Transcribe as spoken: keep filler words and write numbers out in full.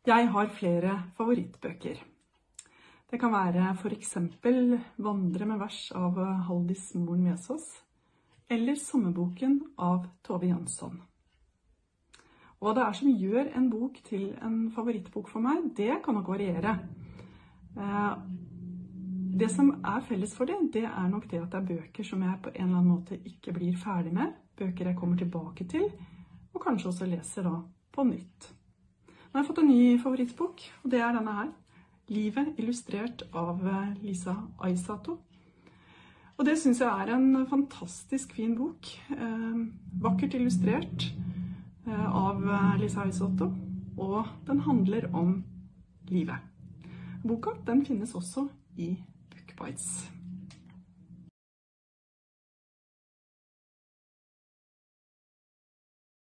Jeg har flere favorittbøker. Det kan være for eksempel Vandre med vers av Haldis Moren Vesaas, eller Sommerboken av Tove Jansson. Hva det er som gjør en bok til en favorittbok for meg, det kan nok variere. Det som er felles for det, det er nok det at det er bøker som jeg på en eller annen måte ikke blir ferdig med, bøker jeg kommer tilbake til, og kanskje også leser da på nytt. Nå har jeg fått en ny favorittbok, og det er denne her. Livet illustrert av Lisa Aisato. Og det synes jeg er en fantastisk fin bok. Eh, vakkert illustrert eh, av Lisa Aisato, og den handler om livet. Boka den finnes også i Bookbites.